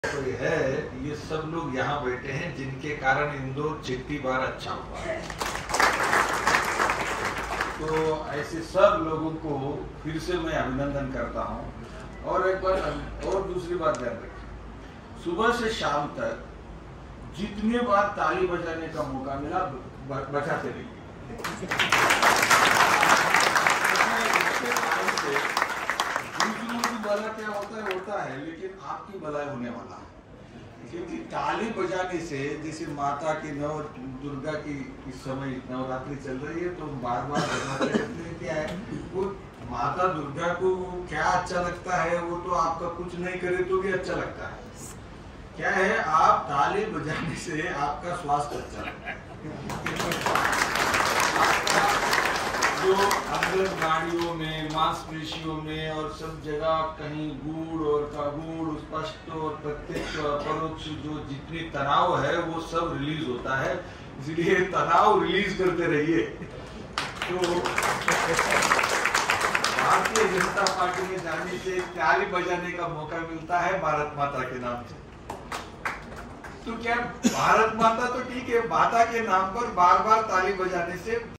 तो है ये सब लोग यहाँ बैठे हैं जिनके कारण इंदौर छठी बार अच्छा हुआ है। तो ऐसे सब लोगों को फिर से मैं अभिनंदन करता हूँ। और एक बार और दूसरी बात ध्यान रखिए, सुबह से शाम तक जितने बार ताली बजाने का मौका मिला बजाते रहिए। दूसरों की भला क्या होता है लेकिन आपकी भलाई होने वाला है। क्योंकि ताली बजाने से, जैसे माता की दुर्गा की इस समय नवरात्रि चल रही है तो बार बार बजाते रहते हैं। क्या है वो माता दुर्गा को क्या अच्छा लगता है, वो तो आपका कुछ नहीं करे तो भी अच्छा लगता है। क्या है, आप ताली बजाने से आपका स्वास्थ्य अच्छा लगता है। जो अंदर नाड़ियों में, मांसपेशियों में और सब जगह कहीं गूढ़ और कागूढ़, स्पष्ट और प्रत्यक्ष और परोक्ष जो जितनी तनाव है वो सब रिलीज होता है। इसलिए तनाव रिलीज करते रहिए। तो भारतीय जनता पार्टी में जाने से ताली बजाने का मौका मिलता है भारत माता के नाम से। तो क्या भारत माता तो ठीक है, माता के नाम पर बार बार ताली बजाने से